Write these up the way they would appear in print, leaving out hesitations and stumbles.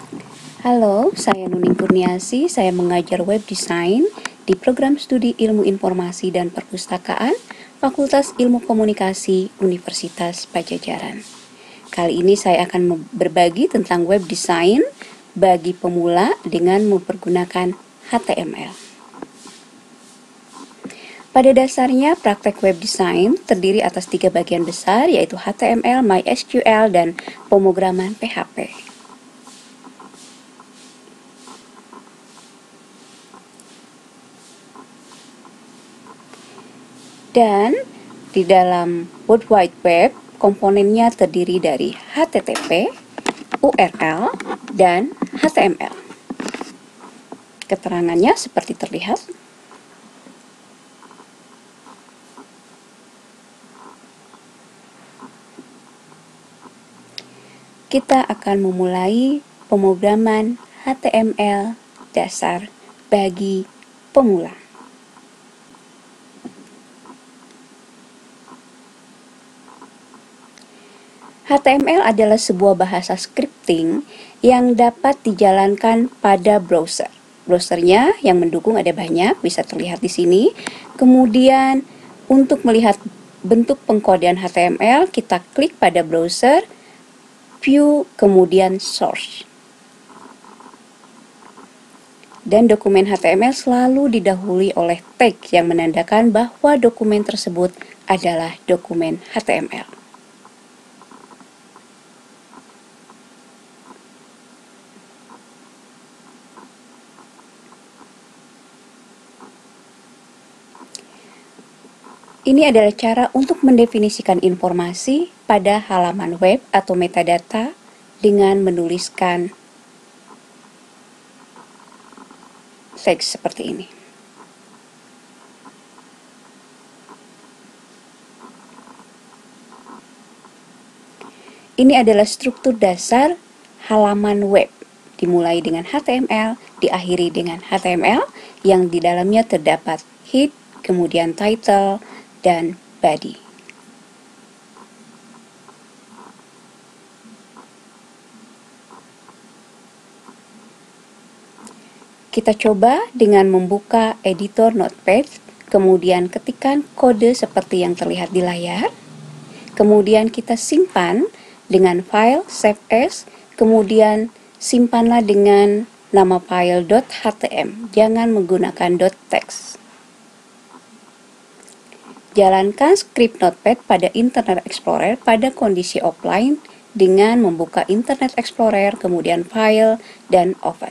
Halo, saya Nuning Kurniasi. Saya mengajar web design di program studi Ilmu Informasi dan Perpustakaan, Fakultas Ilmu Komunikasi, Universitas Padjadjaran. Kali ini saya akan berbagi tentang web design bagi pemula dengan mempergunakan HTML. Pada dasarnya, praktek web design terdiri atas 3 bagian besar, yaitu HTML, MySQL, dan pemrograman PHP. Dan di dalam World Wide Web, komponennya terdiri dari HTTP, URL, dan HTML. Keterangannya seperti terlihat. Kita akan memulai pemrograman HTML dasar bagi pemula. HTML adalah sebuah bahasa scripting yang dapat dijalankan pada browser. Browsernya yang mendukung ada banyak, bisa terlihat di sini. Kemudian untuk melihat bentuk pengkodean HTML, kita klik pada browser, view, kemudian source. Dan dokumen HTML selalu didahului oleh tag yang menandakan bahwa dokumen tersebut adalah dokumen HTML. Ini adalah cara untuk mendefinisikan informasi pada halaman web atau metadata dengan menuliskan teks seperti ini. Ini adalah struktur dasar halaman web, dimulai dengan HTML, diakhiri dengan HTML, yang di dalamnya terdapat head, kemudian title, dan body. Kita coba dengan membuka editor Notepad, kemudian ketikkan kode seperti yang terlihat di layar, kemudian kita simpan dengan file save as, kemudian simpanlah dengan nama file .htm, jangan menggunakan .text. Jalankan script Notepad pada Internet Explorer pada kondisi offline dengan membuka Internet Explorer, kemudian File, dan Open.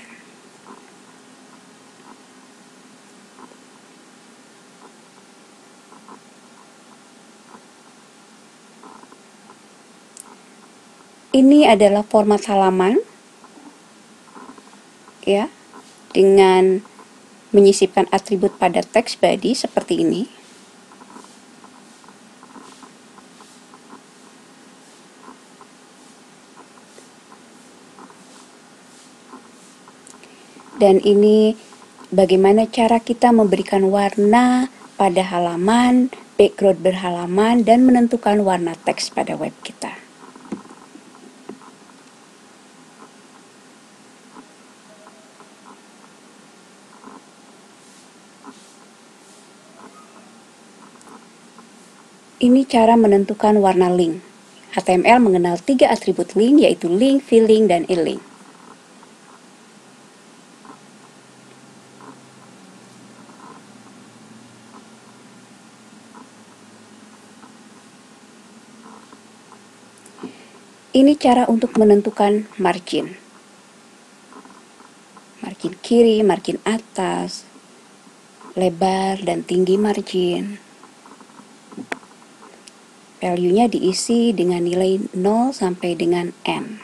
Ini adalah format halaman, ya, dengan menyisipkan atribut pada text body seperti ini. Dan ini bagaimana cara kita memberikan warna pada halaman, background berhalaman, dan menentukan warna teks pada web kita. Ini cara menentukan warna link. HTML mengenal 3 atribut link, yaitu link, filling, dan e-link. Ini cara untuk menentukan margin. Margin kiri, margin atas, lebar dan tinggi margin. Value-nya diisi dengan nilai 0 sampai dengan N.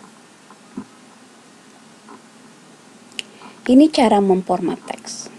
Ini cara memformat teks.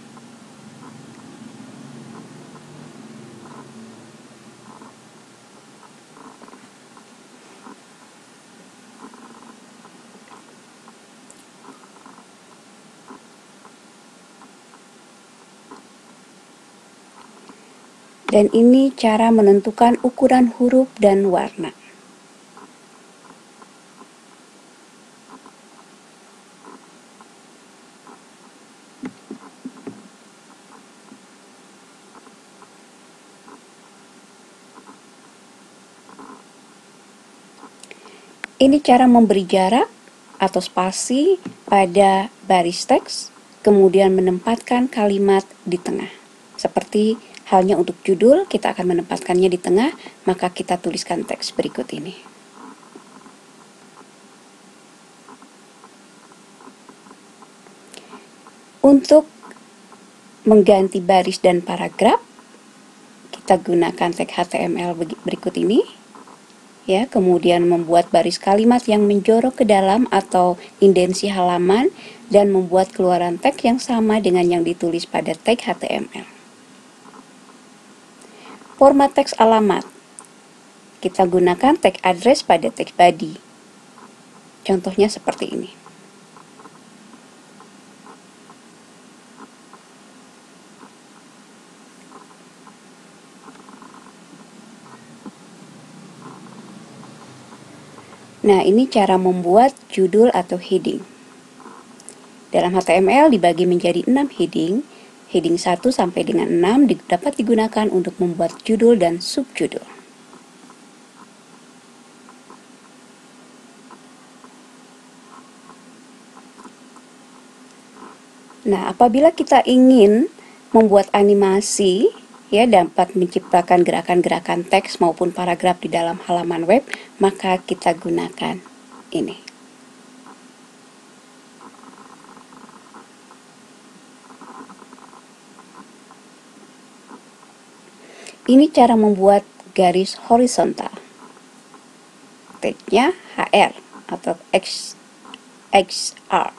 Dan ini cara menentukan ukuran huruf dan warna. Ini cara memberi jarak atau spasi pada baris teks, kemudian menempatkan kalimat di tengah. Seperti halnya untuk judul, kita akan menempatkannya di tengah, maka kita tuliskan teks berikut ini. Untuk mengganti baris dan paragraf, kita gunakan tag HTML berikut ini. Ya, kemudian membuat baris kalimat yang menjorok ke dalam atau indensi halaman dan membuat keluaran teks yang sama dengan yang ditulis pada tag HTML. Format teks alamat. Kita gunakan tag address pada tag body. Contohnya seperti ini. Nah, ini cara membuat judul atau heading. Dalam HTML dibagi menjadi 6 heading. Heading 1 sampai dengan 6 dapat digunakan untuk membuat judul dan subjudul. Nah, apabila kita ingin membuat animasi, ya, dapat menciptakan gerakan-gerakan teks maupun paragraf di dalam halaman web, maka kita gunakan ini. Ini cara membuat garis horizontal. Tagnya HR atau XR.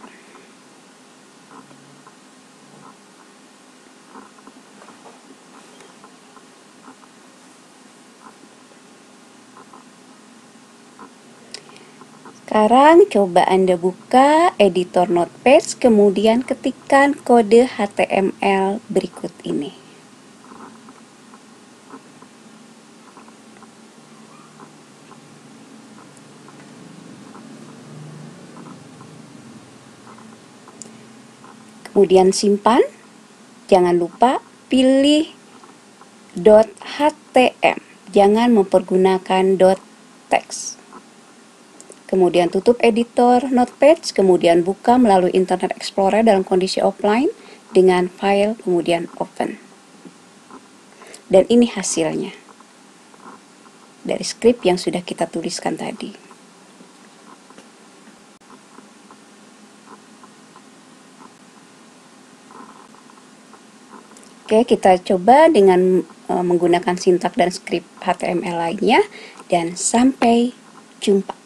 Sekarang coba Anda buka editor Notepad, kemudian ketikkan kode HTML berikut ini. Kemudian simpan, jangan lupa pilih .htm, jangan mempergunakan .text. Kemudian tutup editor Notepad, kemudian buka melalui Internet Explorer dalam kondisi offline dengan file, kemudian open. Dan ini hasilnya dari skrip yang sudah kita tuliskan tadi. Oke, kita coba dengan menggunakan sintak dan skrip HTML lainnya, dan sampai jumpa.